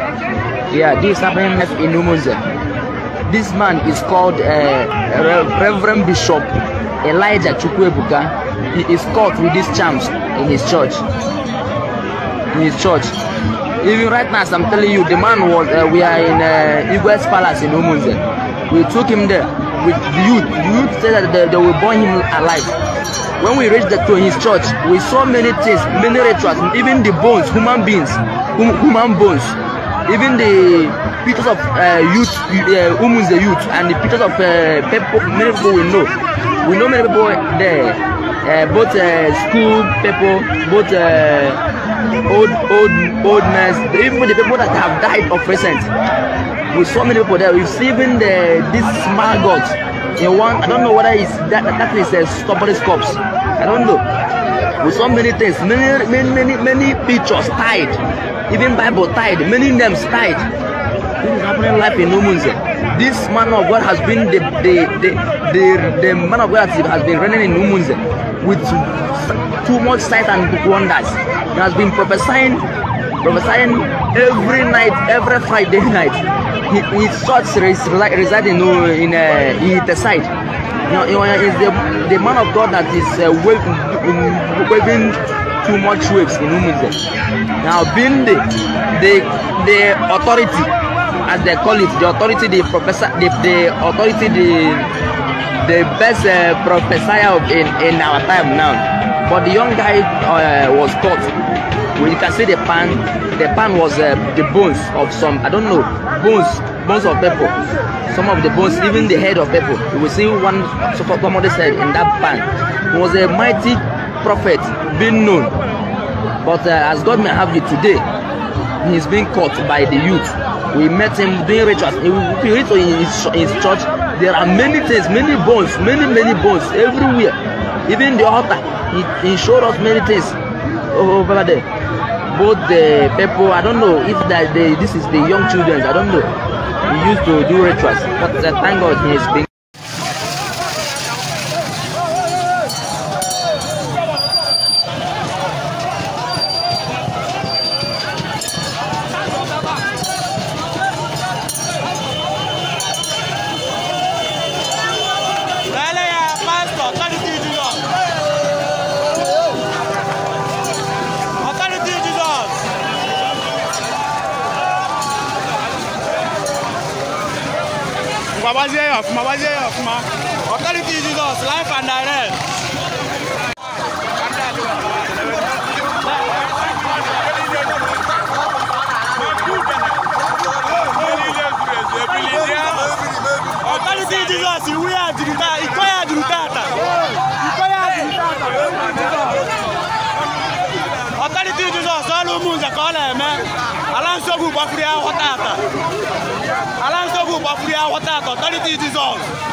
Yeah, this is happening in Umunze. This man is called Reverend Bishop Elijah Chukwuebuka. He is caught with these charms in his church. Even right now, as I'm telling you, the man was. We are in Igwe's Palace in Umunze. We took him there with the youth. The youth said that they will burn him alive. When we reached to his church, we saw many things, many rituals, even the bones, human beings, human bones, even the pictures of youth, Umunze youth, and the pictures of people, many people we know. We know many people there, both school people, both old men, even the people that have died of recent. We saw many people there. We've seen even this small gods. In one, I don't know whether it's that is a stubborn corpse. I don't know. We saw many things, many pictures tied, even Bible tied, many names tied. This is happening live in Umunze. This man of God has been the man of God has been reigning in Umunze with too much sight and wonders. He has been prophesying every night, every Friday night. His church resides in the side. Is the man of God that is waving too much waves in Umunze. Now, being the authority, as they call it, the authority, the professor, the authority, the best prophesier in our time now. But the young guy was caught. You can see the pan. The pan was the bones of some, I don't know, bones of people. Some of the bones, even the head of people. You will see one, somebody said in that pan. He was a mighty prophet, being known. But as God may have it today, he is being caught by the youth. We met him doing rituals. If you read in his church, there are many things, many bones, many bones everywhere. Even the altar, he showed us many things over there. Both the people, I don't know if this is the young children, I don't know. He used to do rituals, but thank God he is being. Authority Jesus, life and direct. Authority Jesus, we are Authority Jesus, all Umunze call him. Alan Sobu Bafria Watata. Authority Jesus.